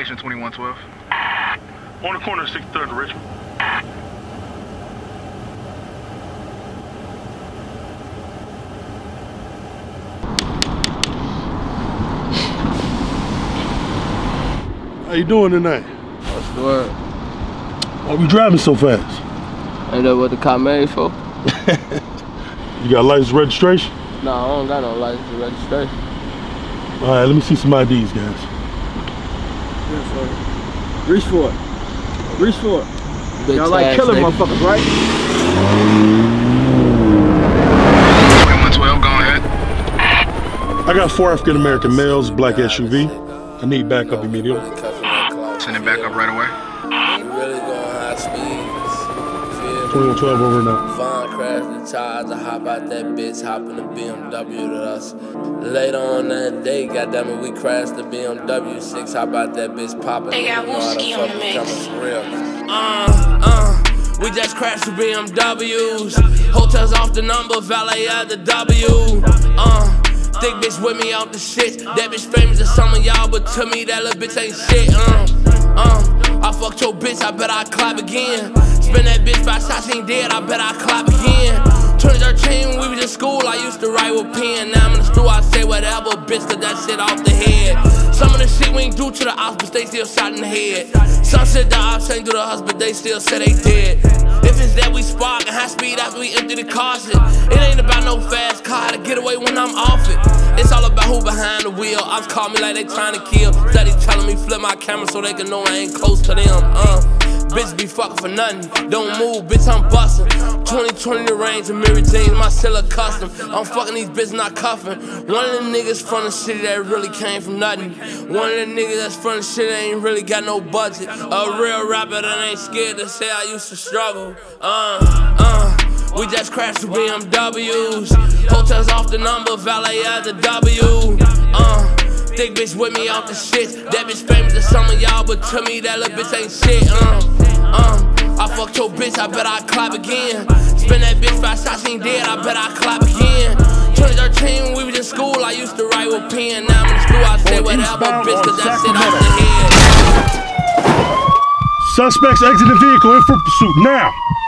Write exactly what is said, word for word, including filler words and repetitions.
location twenty-one twelve. On the corner of sixty-third and Richmond. How you doing tonight? What's the word? Why we driving so fast? Ain't that what the car made for? You got license registration? No, I don't got no license or registration. All right, let me see some I Ds, guys. Yes, sir. Reach for it. Reach for it. Y'all like killing nigga. motherfuckers, right? twenty-one twelve, go ahead. I got four African American males, black S U V. I need backup immediately. Send it back up right away. Really going high speeds. twenty-one twelve over and out. Fine crash the charge, I hop out that bitch, hop in the B M W to us. Later on that day, goddamn it, we crashed the B M W six, hop out that bitch poppin'. They got Wooski on the mix. For real. Uh, uh, we just crashed the B M Ws. Hotels off the number, valet at the W. Uh. Thick bitch with me out the shit. That bitch famous to some of y'all, but to me that little bitch ain't shit. Um, um, I fucked your bitch, I bet I clap again. Spin that bitch five shots, she ain't dead, I bet I clap again. twenty thirteen, when we was in school, I used to write with pen. Now I'm in the store, I say whatever, bitch, cause that shit off the head. Some of the shit we ain't do to the ops, but they still shot in the head. Some shit the ops ain't do to us, but they still say they did. If it's that we spark and high speed after we empty the car shit. It ain't about no fast car to get away when I'm off it. It's all about who behind the wheel. Ops call me like they trying to kill. Steady telling me flip my camera so they can know I ain't close to them. Uh, bitch be fucking for nothing. Don't move, bitch, I'm bustin'. twenty twenty the range of Mary Jane, my Silla custom. I'm fucking these bitches, not cuffing. One of the niggas from the city that really came from nothing. One of the niggas that's from the city that ain't really got no budget. A real rapper that ain't scared to say I used to struggle. Uh, uh. We just crashed the B M Ws. Hotels off the number, valet at the W. Uh, thick bitch with me off the shit. That bitch famous to some of y'all, but to me that little bitch ain't shit. Uh, uh, I fucked your bitch, I bet I clap again. Spin that bitch five shots, she ain't dead, I bet I clap again. twenty thirteen, when we was in school, I used to write with pen. Now I'm in the school, I say whatever, bitch, cause that shit off the head. Suspects exit the vehicle in for pursuit now.